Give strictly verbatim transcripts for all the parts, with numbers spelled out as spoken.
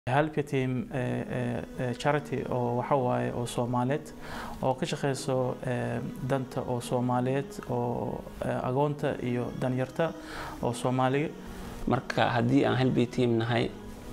Halka team charity oo waxa waaye oo Soomaaliyeed oo ka shaqeyso danta oo Soomaaliyeed oo agoonta iyo danyarta oo Soomaaliga marka hadii aan halbi team nahay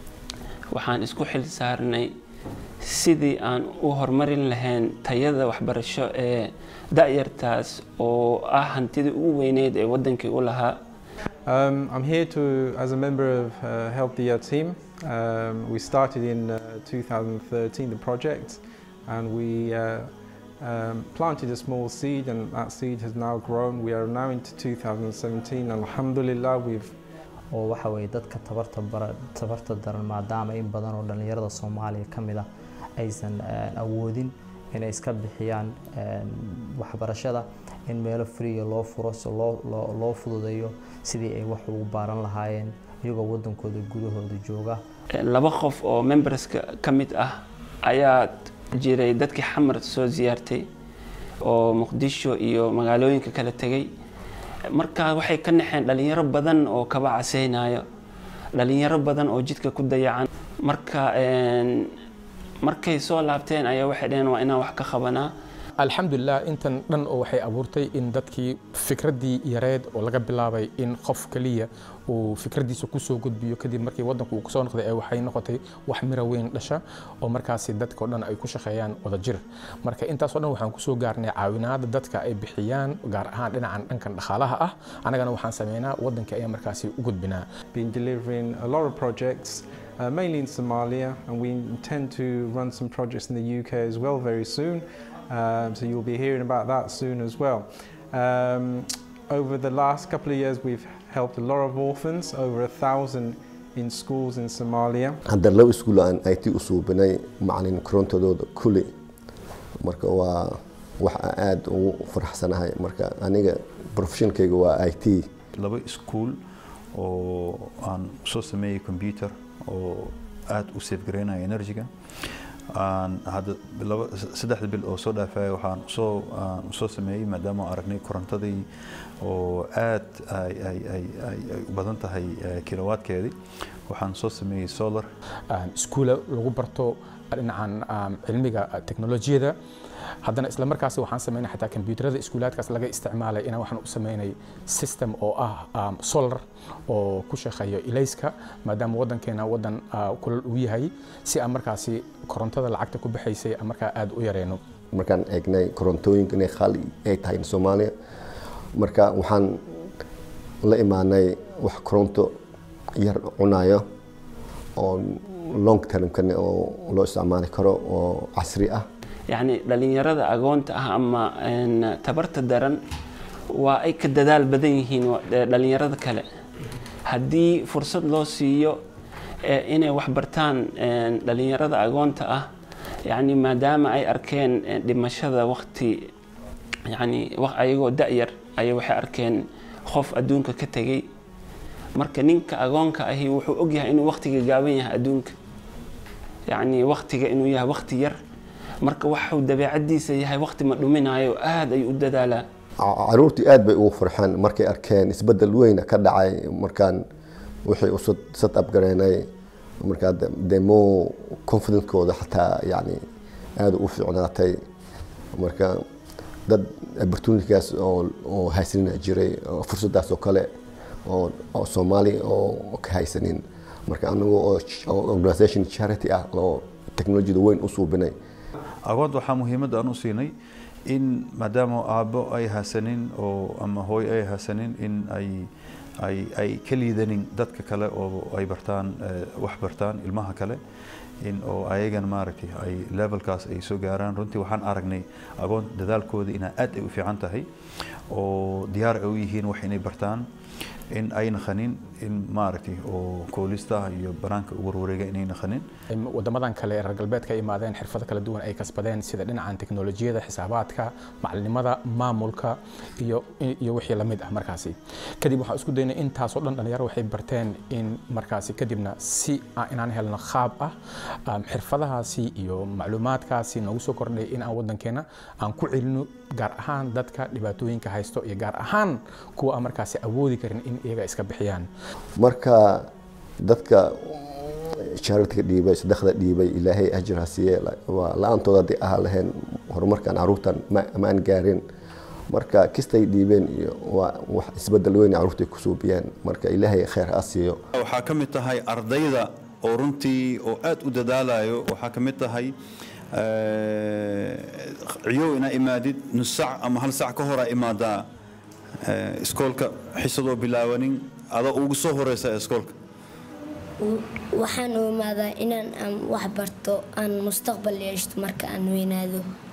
waxaan isku xil saarnay sidii aan u horumarin lahayn tayada waxbarasho ee da'yartaas oo ah hantida ugu weyneed ee wadankii u lahaa. Um, I'm here to, as a member of uh, Help the Year team. Um, we started in uh, two thousand thirteen, the project, and we uh, um, planted a small seed, and that seed has now grown. We are now into two thousand seventeen, and alhamdulillah, we've oo waxa way dadka tabarta tabarta daran maadaama in badan oo dhalinyarada Soomaaliya kamid ah aysan awoodin inay iska bixiyaan waxbarashada in meel free loo furo si loo loo fududeeyo sidii ay wax ugu baaran lahaayeen iyagoo wadankooda gudahooda jooga. laba qof oo memberska kamid ah ayaa jiray dadkii xamar soo ziyaartay oo Muqdisho iyo magaalooyinka kala tagay marka waxay ka naxeen dhalinyaro badan oo ka bacaynayo dhalinyaro badan oo jidka ku dayacan marka een markay soo laabteen ayaa waxay dhaheen waa inaan wax ka qabanaa. alxamdulillah intan dhan oo waxay abuurtay in dadkii fikradii yareed oo laga bilaabay in qof kaliya uu fikradiisa ku soo gudbiyo kadib markii wadanku uu soo noqday ay waxay noqotay wax mira weyn dhasha oo markaas dadka oo dhan ay ku shaqeeyaan wada jir marka intaas oo dhan waxaan ku soo gaarnay caawinaad dadka ay bixiyaan gaar ahaan dhinacan dhankan dhaqaalaha ah anagana waxaan sameeynaa wadanka ay markaas u gudbinaa. been delivering a lot of projects uh, mainly in Somalia, and we intend to run some projects in the U K as well very soon. Um, so you'll be hearing about that soon as well. Um, over the last couple of years, we've helped a lot of orphans, over a thousand in schools in Somalia. hadda laba iskuul aan I T u suubinay macallin korontadooda kulli marka waa wax aad u faraxsanahay marka aniga professionkayga waa I T. laba iskuul oo aan soo sameeyay computer oo aad u save gareynaya energy-ga aan hada laba saddex bil oo soo dhaafay waxaan soo soo sameeyay maadaama aragnay korontadii oo aad ay ay ay ay badan tahay kilowattkeedii waxaan soo sameeyay solar iskuul lagu barto dhinacan cilmiga teknolojiyada haddana isla markaas waxaan sameynay xataa kombiyuutarada iskuulaadkaas laga isticmaalay inaan waxaan u sameynay system oo ah solar oo ku shaqeeyo ilayska maadaama wadankeena wadan kulul uu yahay si aan markaasi korontada lacagta ku baxaysay markaa aad u yareeno markaan eegnay korontooyinka inay qaali ay tahay Soomaaliya marka waxaan la imaanay wax koronto yar cunayo oo long term kan oo loo isticmaali karo oo casri ah يعني dhalinyarada agoonta ah ama tabarta daran waa ay ka dadaal badan yihiin dhalinyarada kale hadii fursad loo siiyo inay wax bartaan dhalinyarada agoonta ah yani maadaama ay arkeen dhimashada waqti yani wax ayagoo da'yar ay waxay arkeen qof adduunka ka tagay marka ninka agoonka ahi wuxuu og yahay inuu waqtiga gaaban yahay adduunka yani waqtiga inuu yahay waqti yar marka waxuu dabeecadiisa yahay waqti ma dhuminayo aad ay u dadaalaa. caruurtii aad bay ugu farxaan markay arkeen isbedel weyn ka dhacay markaan wixii u set up gareynay marka demo confidence-kooda xataa yani aad u fiicnaatay marka dad opportunities oo oo haysanina jiray fursadaas oo kale oo oo Soomaali oo ka haysanin marka anagu oo organization charity ah oo technology-da weyn u suubinay agoon waxa muhiimad aan u siinay in maadaama aabo ay hasanin oo ama hooy ay hasanin in ay ay ay kaliidanin dadka kale oo ay bartaan wax bartaan ilmaha kale in oo ayagan maaragtay ay levelkaas ay soo gaaraan runtii waxaan aragnay agoon dadaalkooda in aad ay u fiican tahay oo diyaar ay u yihiin wax inay bartaan in ay naqanin in maaragtay oo koolista iyo banaanka ugu wareega inay naqanin wadamadan kale ee reer galbeedka ay imaadeen xirfado kala duwan ay kasbadeen sida dhinacan teknolojiyada xisaabaadka macallimada maamulka iyo iyo wixii la mid ah markaasi kadib waxa isku daynay intaas oo dhan dhalinyaro waxay barteen in markaasi kadibna si inaan helno qaab ah xirfadahaasi iyo macluumaadkaasi nagu soo kordhay in aan wadankeena aan ku celino gaar ahaan dadka dhibaatooyinka haysto iyo gaar ahaan kuwa aan markaasi awoodi karin in iyaga iska bixiyaan marka dadka charity dhiibay sadaqada dhiibay ilaahay ajir ha siiye waa laantooda hadii ah lahayn horumarkan caruurtan ma aan gaarin marka kistay dhiibeen iyo waa wax isbedel weyn caruurtay ku suubiyeen marka ilaahay khayr ha siiyo waxa kamid tahay ardayda oo runtii oo aad u dadaalayo waxa kamid tahay ciyo ina imaadid nus saac ama hal saac ka hor imaada iskoolka xisado bilaawanin ada ugu soo horeysa iskoolka waxaan u imaadaa inaan wax barto aan mustaqbal yeesho marka aan weynaado